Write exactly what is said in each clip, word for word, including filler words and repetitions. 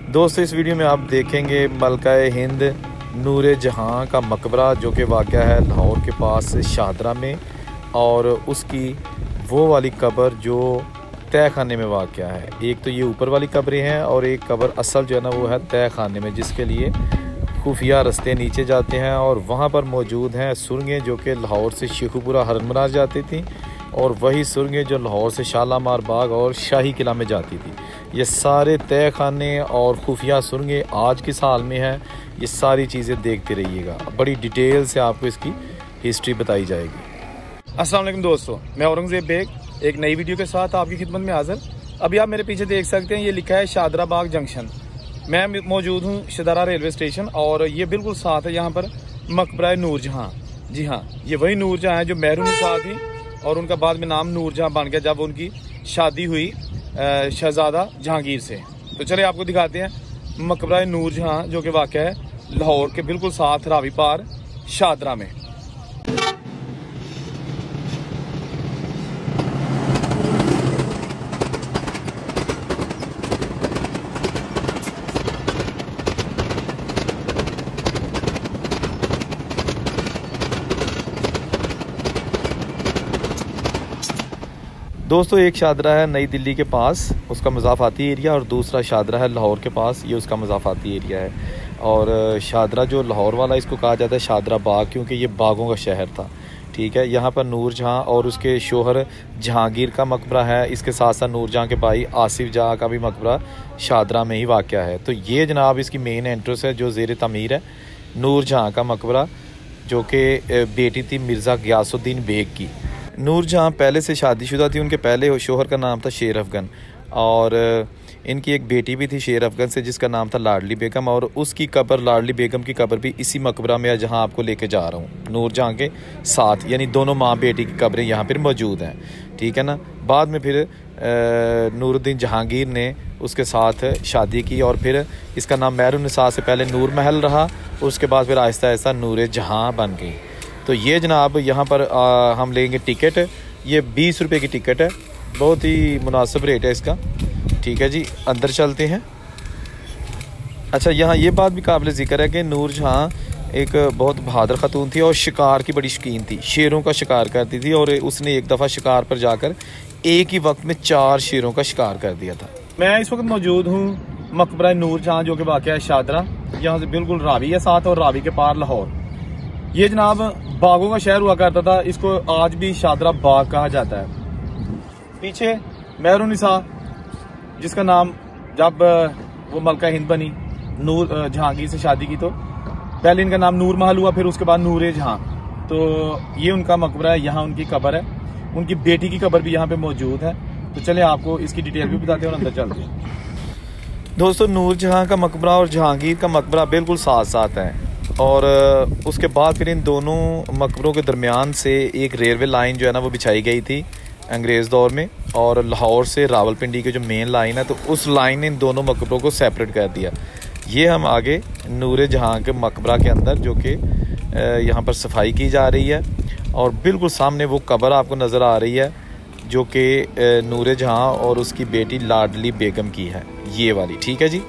दोस्तों इस वीडियो में आप देखेंगे मलका-ए हिंद नूर जहाँ का मकबरा जो कि वाक़या है लाहौर के पास शाहदरा में, और उसकी वो वाली कब्र जो तय खाने में वाक़या है। एक तो ये ऊपर वाली कब्रें हैं और एक कब्र असल जो है ना वो है तय खाने में, जिसके लिए खुफिया रास्ते नीचे जाते हैं और वहाँ पर मौजूद हैं सुरंगें जो कि लाहौर से शेखुपुरा हरमराज जाती थी, और वही सुरंगें जो लाहौर से शालामार बाग और शाही किला में जाती थी। ये सारे तय खाने और खुफिया सुरंगें आज किस हाल में हैं, ये सारी चीज़ें देखते रहिएगा। बड़ी डिटेल से आपको इसकी हिस्ट्री बताई जाएगी। अस्सलाम वालेकुम दोस्तों, मैं औरंगज़ेब बेग एक नई वीडियो के साथ आपकी खिदमत में हाज़िर। अभी आप मेरे पीछे देख सकते हैं, ये लिखा है शाहदरा बाग जंक्शन। मैं मौजूद हूँ शाहदरा रेलवे स्टेशन और ये बिल्कुल साथ है यहाँ पर मकबरा नूर जहाँ। जी हाँ, ये वही नूर जहाँ है जो मेहरुनिसा थी और उनका बाद में नाम नूर जहाँ बन गया जब उनकी शादी हुई शहजादा जहांगीर से। तो चले आपको दिखाते हैं मकबरा नूर जहाँ जो कि वाक़या है लाहौर के बिल्कुल साथ रावी पार शाहदरा में। दोस्तों एक शाहदरा है नई दिल्ली के पास, उसका मज़ाफ़ाती एरिया, और दूसरा शाहदरा है लाहौर के पास, ये उसका मज़ाफ़ाती एरिया है। और शाहदरा जो लाहौर वाला इसको कहा जाता है शाहदरा बाग, क्योंकि ये बागों का शहर था। ठीक है, यहाँ पर नूर जहाँ और उसके शोहर जहांगीर का मकबरा है। इसके साथ साथ नूर जहाँ के भाई आसिफ जहाँ का भी मकबरा शाहदरा में ही वाक़या है। तो ये जनाब इसकी मेन एंट्रेंस है जो ज़ेर तमीर है, नूर जहाँ का मकबरा जो कि बेटी थी मिर्ज़ा गियासुद्दीन बेग की। नूर जहाँ पहले से शादीशुदा थी, उनके पहले शोहर का नाम था शेर अफगन, और इनकी एक बेटी भी थी शेर अफगन से जिसका नाम था लाडली बेगम, और उसकी कब्र लाडली बेगम की कब्र भी इसी मकबरा में है जहाँ आपको लेके जा रहा हूँ, नूर जहाँ के साथ। यानी दोनों माँ बेटी की कब्रें यहाँ पर मौजूद हैं। ठीक है ना। बाद में फिर नूरुद्दीन जहांगीर ने उसके साथ शादी की और फिर इसका नाम मेहरुनिसा से पहले नूर महल रहा, उसके बाद फिर आहिस्ता आहिस्ता नूर जहाँ बन गई। तो ये जनाब यहाँ पर आ, हम लेंगे टिकट। ये बीस रुपए की टिकट है, बहुत ही मुनासिब रेट है इसका। ठीक है जी, अंदर चलते हैं। अच्छा, यहाँ ये बात भी काबिल ज़िक्र है कि नूर जहाँ एक बहुत बहादुर खातून थी और शिकार की बड़ी शौकीन थी, शेरों का शिकार करती थी, और उसने एक दफ़ा शिकार पर जाकर एक ही वक्त में चार शेरों का शिकार कर दिया था। मैं इस वक्त मौजूद हूँ मकबरा नूर जहाँ जो कि वाक़या है शाहदरा। यहाँ से बिल्कुल रावी है साथ और रावी के पार लाहौर। ये जनाब बागों का शहर हुआ करता था, इसको आज भी शाहदरा बाग कहा जाता है। पीछे मेहरुनिसा जिसका नाम जब वो मलका हिंद बनी, नूर जहांगीर से शादी की, तो पहले इनका नाम नूर महल हुआ, फिर उसके बाद नूर जहाँ। तो ये उनका मकबरा है, यहाँ उनकी कब्र है। उनकी बेटी की कब्र भी यहाँ पे मौजूद है। तो चले आपको इसकी डिटेल भी बताते हैं और अंदर चलते हैं। दोस्तों नूर जहाँ का मकबरा और जहांगीर का मकबरा बिल्कुल साथ साथ है, और उसके बाद फिर इन दोनों मकबरों के दरमियान से एक रेलवे लाइन जो है ना वो बिछाई गई थी अंग्रेज़ दौर में, और लाहौर से रावलपिंडी की जो मेन लाइन है तो उस लाइन ने इन दोनों मकबरों को सेपरेट कर दिया। ये हम आगे नूर जहाँ के मकबरा के अंदर जो कि यहाँ पर सफाई की जा रही है, और बिल्कुल सामने वो कब्र आपको नज़र आ रही है जो कि नूर जहाँ और उसकी बेटी लाडली बेगम की है, ये वाली। ठीक है जी।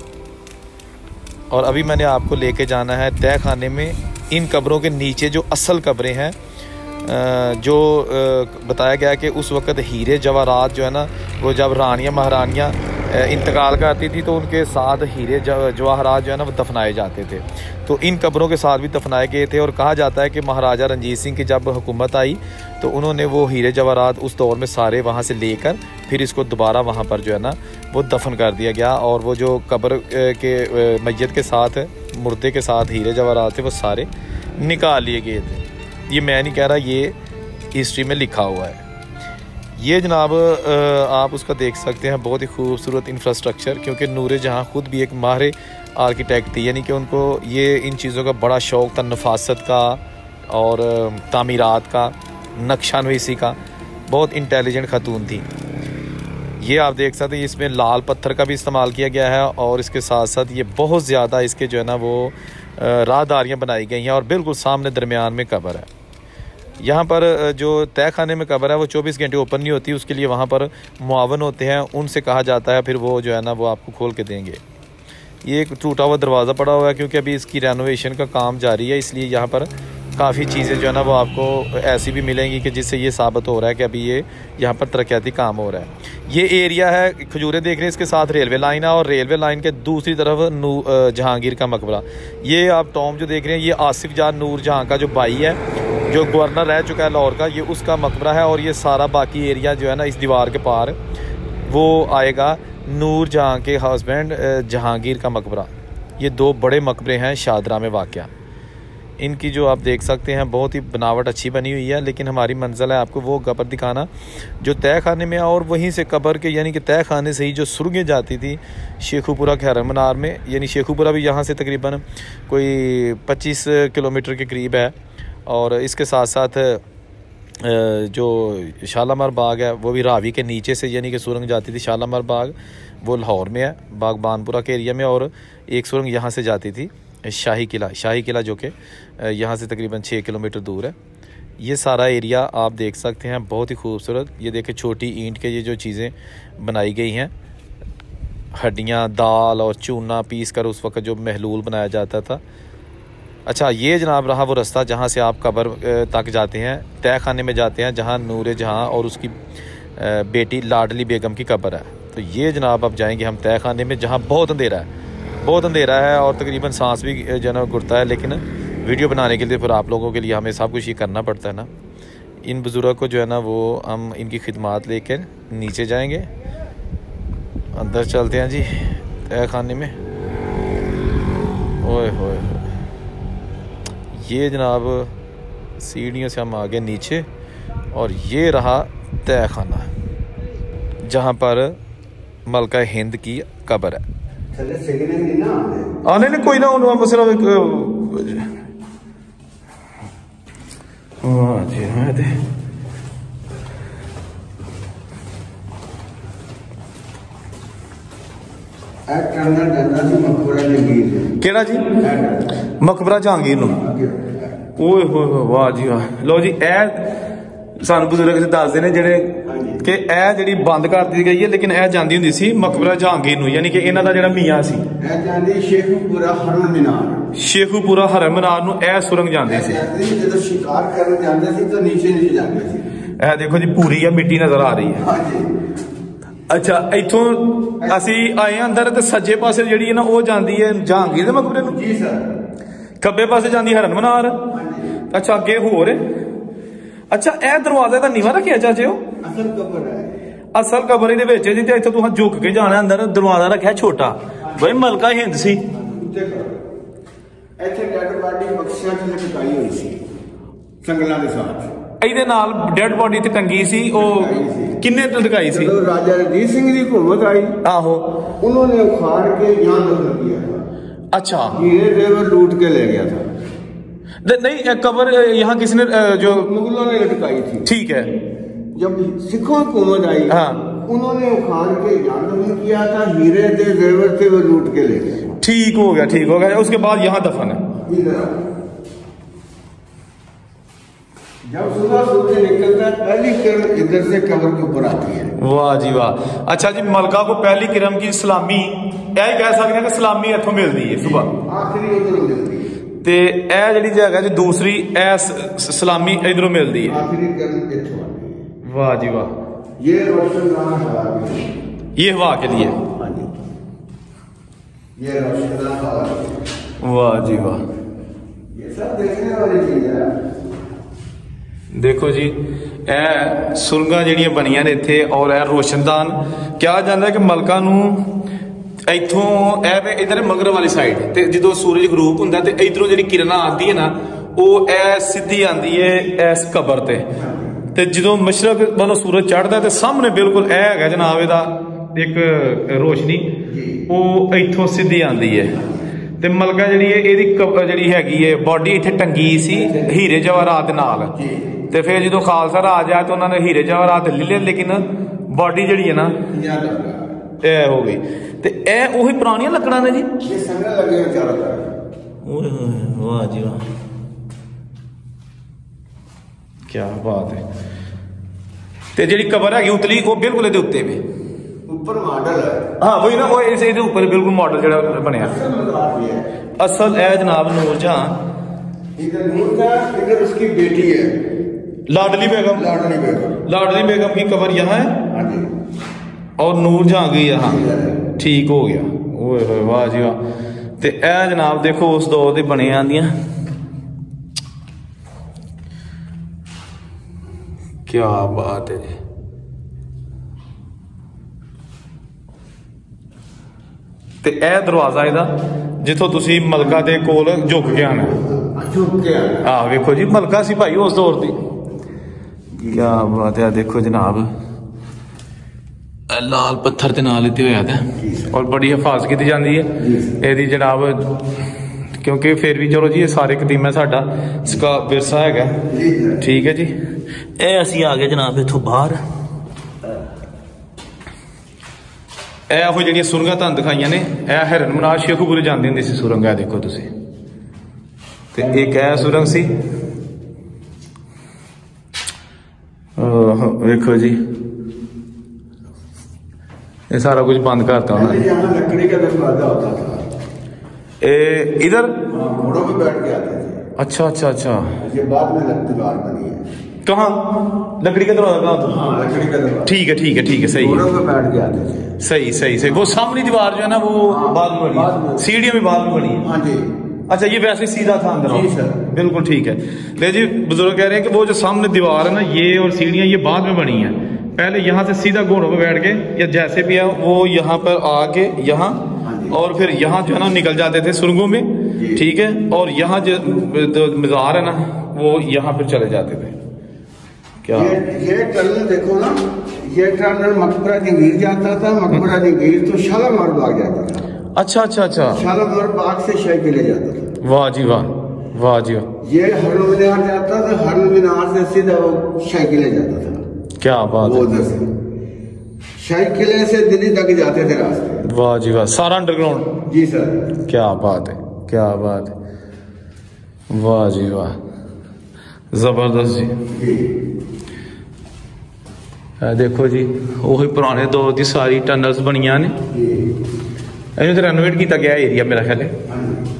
और अभी मैंने आपको लेके जाना है तय खाने में। इन कब्रों के नीचे जो असल कब्रें हैं, जो बताया गया कि उस वक़्त हीरे जवाहरात जो है ना वो जब रानियाँ महारानियाँ इंतकाल करती थी तो उनके साथ हीरे जवाहरात जो है ना वो दफनाए जाते थे। तो इन कब्रों के साथ भी दफनाए गए थे, और कहा जाता है कि महाराजा रंजीत सिंह की जब हुकूमत आई तो उन्होंने वो हीरे जवाहरात उस दौर में सारे वहाँ से लेकर फिर इसको दोबारा वहाँ पर जो है ना वो दफन कर दिया गया, और वो जो कब्र के मैयत के साथ मुर्दे के साथ हीरे जवाहरात थे वो सारे निकाल लिए गए थे। ये मैं नहीं कह रहा, ये हिस्ट्री में लिखा हुआ है। ये जनाब आप उसका देख सकते हैं, बहुत ही खूबसूरत इंफ्रास्ट्रक्चर, क्योंकि नूर जहाँ खुद भी एक माहिर आर्किटेक्ट थी, यानी कि उनको ये इन चीज़ों का बड़ा शौक़ था, नफासत का और तामीरात का, नक्शानवीसी का। बहुत इंटेलिजेंट खातून थी। ये आप देख सकते हैं, इसमें लाल पत्थर का भी इस्तेमाल किया गया है, और इसके साथ साथ ये बहुत ज़्यादा इसके जो है ना वो राहदारियाँ बनाई गई हैं, और बिल्कुल सामने दरमियान में कब्र है। यहाँ पर जो तय खाने में कब्र है वो चौबीस घंटे ओपन नहीं होती, उसके लिए वहाँ पर मुआवन होते हैं, उनसे कहा जाता है, फिर वो जो है ना वो आपको खोल के देंगे। ये एक टूटा हुआ दरवाज़ा पड़ा हुआ है क्योंकि अभी इसकी रेनोवेशन का काम जारी है, इसलिए यहाँ पर काफ़ी चीज़ें जो है ना वो आपको ऐसी भी मिलेंगी कि जिससे ये साबित हो रहा है कि अभी ये यहाँ पर तरक्याती काम हो रहा है। ये एरिया है, खजूरें देख रहे हैं, इसके साथ रेलवे लाइन है और रेलवे लाइन के दूसरी तरफ नू जहांगीर का मकबरा। ये आप टॉम जो देख रहे हैं ये आसिफ जान नूर जहाँ का जो भाई है, जो गवर्नर रह चुका है लाहौर का, ये उसका मकबरा है। और ये सारा बाकी एरिया जो है ना इस दीवार के पार वो आएगा नूर जहाँ के हस्बैंड जहांगीर का मकबरा। ये दो बड़े मकबरे हैं शादरा में वाक़या। इनकी जो आप देख सकते हैं बहुत ही बनावट अच्छी बनी हुई है, लेकिन हमारी मंजिल है आपको वो कब्र दिखाना जो तय खाने में है, और वहीं से कब्र के यानी कि तय खाने से ही जो सुरंगें जाती थी शेखुपुरा के हरम मीनार में, यानी शेखुपुरा भी यहाँ से तकरीबन कोई पच्चीस किलोमीटर के करीब है। और इसके साथ साथ जो शालामार बाग है वो भी रावी के नीचे से यानी कि सुरंग जाती थी। शालामार बाग वो लाहौर में है, बागबानपुरा के एरिया में, और एक सुरंग यहाँ से जाती थी शाही किला, शाही किला जो कि यहाँ से तकरीबन छः किलोमीटर दूर है। ये सारा एरिया आप देख सकते हैं बहुत ही खूबसूरत। ये देखें छोटी ईंट के ये जो चीज़ें बनाई गई हैं, हड्डियाँ, दाल और चूना पीस कर उस वक्त जो महलूल बनाया जाता था। अच्छा, ये जनाब रहा वो रास्ता जहाँ से आप कब्र तक जाते हैं, तय खाने में जाते हैं जहाँ नूर जहाँ और उसकी बेटी लाडली बेगम की कब्र है। तो ये जनाब अब जाएंगे हम तय खाने में, जहाँ बहुत अंधेरा है, बहुत अंधेरा है और तकरीबन सांस भी जो है ना घुटता है। लेकिन वीडियो बनाने के लिए फिर आप लोगों के लिए हमें सब कुछ ये करना पड़ता है ना। इन बुज़ुर्ग को जो है ना वो हम इनकी खिदमत लेकर नीचे जाएंगे, अंदर चलते हैं जी तय खाने में। ओए होए, ये जनाब सीढ़ियों से हम आ गए नीचे और ये रहा तय खाना जहाँ पर मलका हिंद की कब्र है। आने ने कोई ना उन्होंने सिर्फ एक जी मैं दे केड़ा जी मकबरा जहांगीर नु ओए होए वाह जी वाह। लो जी ए सानू बुजुर्ग दसदे ने जेडे कि ए जेडी बंद कर दी गई है, लेकिन ए जांदी हुंदी सी मकबरा जहांगीर नु, यानी कि इन्हां दा जेड़ा मियां सी ए जांदी शेखुपुरा हरम मीनार, शेखुपुरा हरम मीनार नु ए सुरंग जांदी सी। जदों शिकार करन जांदे सी तो नीचे नीचे जांदे सी। ए देखो जी पूरी है मिट्टी नजर आ रही है। हां जी। अच्छा, इथों असी आए अंदर ते सज्जे पासे जेड़ी है ना वो जांदी है जहांगीर दे मकबरे नु जी सर, खब्बे पासे जांदी हरम मीनार। अच्छा अगे होर अच्छा ए दरवाजे दा नीवा रखिया चाचे हो असल कब्र है, असल कब्र दे विच जी ते इत्थे तुहां झुक के जाना अंदर, दरवाजा रखिया छोटा बई मलका हिंद सी। इत्थे डेड बॉडी बक्सियां च लटकाई हुई सी संगलां दे साथ, ਇਹਦੇ ਨਾਲ ਡੈਡ ਬੋਡੀ ਤੇ ਟੰਗੀ ਸੀ। ਉਹ ਕਿੰਨੇ ਲਟਕਾਈ ਸੀ? ਜਦੋਂ ਰਾਜਾ ਰਣਜੀਤ ਸਿੰਘ ਦੀ ਹਕੂਮਤ ਆਈ ਆਹੋ ਉਹਨਾਂ ਨੇ ਉਖਾੜ ਕੇ यहाँ दफन किया। अच्छा, हीरे जेवर लूट के ले गया था। नहीं कब्र यहाँ किसने जो मुगलों ने लटकाई थी। ठीक है, जब सिखों हुकूमत आई हाँ उन्होंने उखाड़ के यहाँ दफन किया था, हीरे थे जेवर थे वो लूट के ले गए। ठीक हो गया, ठीक हो गया। उसके बाद यहाँ दफन है। जब सुबह सूरज निकलता है पहली किरण इधर से कब्र के ऊपर आती है। वाह जी वाह। अच्छा जी, मलका को पहली किरण की सलामी यही कह सकते हैं कि सलामी इथों मिलती है सुबह, आखिरी उधरों मिलती है। ते ए जिहड़ी जगह जी दूसरी ए सलामी इधरों मिलती है, आखिरी किरण इथों आती है। वाह जी वाह। ये रोशनदान हवा के लिए, ये हवा के लिए, हां जी ये रोशनदान हवा। वाह जी वाह, ये सब देखने वाली चीज है। देखो जी ए सुरंगां जिहड़ियां बनियां ने इत्थे और ए रोशनदान क्या जांदा है कि मलका नूं इथों ए इधर मगर वाली साइड ते जदों सूरज गरूब हुंदा ते इधरों जिहड़ी किरणां आंदी है ना वो ए सीधी आंदी है इस कबर ते ते जदों मशरक वालों सूरज चढ़दा ते सामने बिल्कुल ए हैगा जनाब इहदा एक रोशनी वो इथों सीधी आंदी है। ते मलका जिहड़ी है इहदी जिहड़ी हैगी है बॉडी इत्थे टंगी सी हीरे जवाहरात दे नाल, ते फिर जो खालसा राज आया तो उन्होंने हीरे जवाहरात ले लिया, लेकिन बॉडी जी है ना ए हो गई। ते ए ओही पुरानी लकड़ा ने जी, ये संगल लगे चारों तरफ। ओए वाह जी वाह, क्या बात है। ते जिहड़ी कबर है उतली वो बिल्कुल इहदे उत्ते वे ऊपर मॉडल है। हाँ वही ना, वो इस ਇਹਦੇ ਉੱਪਰ ਬਿਲਕੁਲ ਮਾਡਲ ਜਿਹੜਾ ਬਣਿਆ असल है जनाब नूरजहां, इधर नूरजहां, इधर उसकी बेटी है लाडली बेगम। लाडली बेगम लाडली बेगम की कबर यहाँ है हाँ जी, और नूरजहां की यहाँ। ठीक हो गया। ओए वाह जी वाह। ते ए जनाब देखो उस दौर दे बने आंदियां, क्या बात है जी। ਤੇ ਇਹ ਦਰਵਾਜ਼ਾ ਇਹਦਾ ਜਿੱਥੋਂ ਤੁਸੀਂ ਮਲਕਾ ਦੇ ਕੋਲ ਝੁਕ ਕੇ ਆਣਾ, ਝੁਕ ਕੇ ਆਣਾ। ਆਹ ਵੇਖੋ ਜੀ ਮਲਕਾ ਸੀ ਭਾਈ ਉਸ ਦੌਰ ਦੀ। ਕੀ ਬਾਤ ਹੈ। ਦੇਖੋ ਜਨਾਬ ਲਾਲ ਪੱਥਰ ਦੇ ਨਾਲ ਇੱਥੇ ਹੋਇਆ ਤਾਂ, ਔਰ ਬੜੀ ਹਿਫਾਜ਼ਤ ਕੀਤੀ ਜਾਂਦੀ ਹੈ ਇਹਦੀ ਜਨਾਬ, ਕਿਉਂਕਿ ਫਿਰ ਵੀ ਚਲੋ ਜੀ ਇਹ ਸਾਰੇ ਕਦੀਮਾ ਸਾਡਾ ਸਕਾ ਵਿਰਸਾ ਹੈਗਾ। ਠੀਕ ਹੈ ਜੀ। ਇਹ ਅਸੀਂ ਆ ਗਏ ਜਨਾਬ ਇੱਥੋਂ ਬਾਹਰ। ਇਹੋ ਜਿਹੜੀਆਂ ਸੁਰੰਗਾਂ ਤੁਹਾਨੂੰ ਦਿਖਾਈਆਂ ਨੇ, ਇਹ ਹਿਰਨ ਮਨਾਜ ਸ਼ੇਖੂਪੁਰੇ ਜਾਂਦੀ ਹੁੰਦੀ ਸੀ ਸੁਰੰਗ। ਇਹ ਦੇਖੋ ਤੁਸੀਂ, ਤੇ ਇੱਕ ਇਹ ਸੁਰੰਗ ਸੀ। ਵੇਖੋ ਜੀ ये सारा कुछ बंद करता हूँ। यहाँ लकड़ी का दरवाजा होता था, ए इधर घोड़ों पे बैठ के आते थे। अच्छा अच्छा अच्छा, ये बाद में दीवार बनी है। कहाँ लकड़ी का दरवाजा कहाँ था? हाँ लकड़ी का दरवाजा। ठीक है ठीक है ठीक है, सही घोड़ों है। पे बैठ के आते थे। सही सही सही। वो सामने दीवार जो है ना वो बाद में बनी, सीढ़ियाँ भी बाद में बनी है। हाँ जी। अच्छा ये वैसे सीधा था अंदर? जी सर, बिल्कुल ठीक है। ले जी बुजुर्ग कह रहे हैं कि वो जो सामने दीवार है ना ये और सीढ़ियाँ ये बाद में बनी है, पहले यहाँ से सीधा घोड़ों पे बैठ के या जैसे भी है वो यहाँ पर आके यहाँ और फिर यहाँ जो है ना निकल जाते थे सुरंगों में। ठीक है। और यहाँ जो मज़ार है ना वो यहाँ पर चले जाते थे। क्या ये ये टनल देखो ना, ये टनल मकबरा जंगीर जाता था, मकबरा जंगीर तो शालामार बाग जाता था। अच्छा अच्छा अच्छा, शालामार बाग से शाही किले जाता था। वाह जी वाह, वाह जी वाह। ये हरम मीनार जाता था, हरम मीनार से सीधा शाही किले जाता था। क्या बात है। शाही किले से दिल्ली तक जाते थे रास्ते। वाह जी वाह, सारा अंडरग्राउंड। जी सर। क्या बात है, क्या बात है। वाह जी वाह, जबरदस्त जी। देखो जी वही पुराने दौर की सारी टनल्स बनिया ने, इन्हें तो रेनोवेट किया गया एरिया मेरा ख्याल है।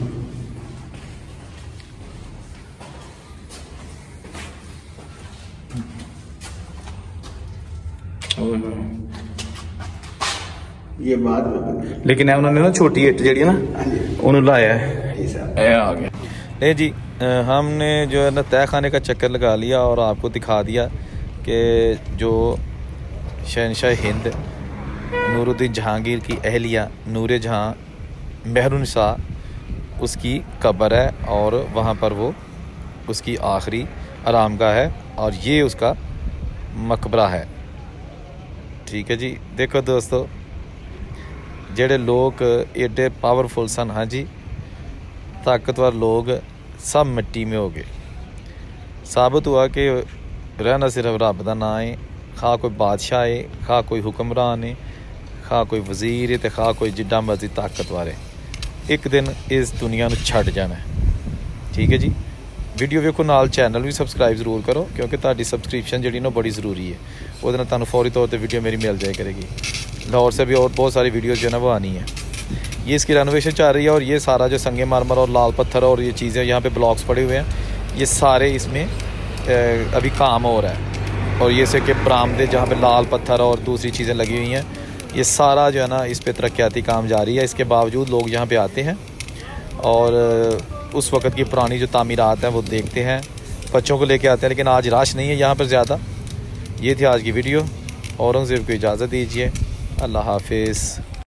ये बाद में लेकिन है उन्होंने ना छोटी इट जी ना उन्होंने लाया है। आ गया। नहीं जी, हमने जो है ना तय खाने का चक्कर लगा लिया और आपको दिखा दिया कि जो शहनशाह हिंद नूरुद्दीन जहांगीर की अहलिया नूर जहां मेहरुनिसा उसकी कब्र है और वहाँ पर वो उसकी आखिरी आरामगाह है और ये उसका मकबरा है। ठीक है जी। देखो दोस्तों जेड़े लोग एडे पावरफुल सन, हाँ जी ताकतवर लोग सब मिट्टी में हो गए। साबित हुआ कि रहना सिर्फ रब दा नाम है, खा कोई बादशाह है, खा कोई हुक्मरान है, खा कोई वजीर है, तो खा कोई जिड्डा मर्जी ताकतवर है, एक दिन इस दुनिया में छड़ जाना है। ठीक है जी। वीडियो वेखो नाल चैनल भी सबसक्राइब जरूर करो क्योंकि ताड़ी सबसक्रिप्शन जी बड़ी ज़रूरी है, वो तुहानू फौरी तौर पर वीडियो मेरी मिल जाए करेगी। लाहौर से भी और बहुत सारी वीडियोस जो है ना वो आनी है। ये इसकी रेनोवेशन चल रही है और ये सारा जो संगे मारमर और लाल पत्थर और ये चीज़ें यहाँ पे ब्लॉक्स पड़े हुए हैं, ये सारे इसमें अभी काम हो रहा है। और ये से कि बरामदे जहाँ पे लाल पत्थर और दूसरी चीज़ें लगी हुई हैं, ये सारा जो है ना इस पर तरक्याती काम जारी है। इसके बावजूद लोग यहाँ पे आते हैं और उस वक़्त की पुरानी जो तामीरात हैं वो देखते हैं, बच्चों को लेके आते हैं। लेकिन आज रश नहीं है यहाँ पर ज़्यादा। ये थी आज की वीडियो। औरंगज़ेब को इजाज़त दीजिए। अल्लाह हाफिज़।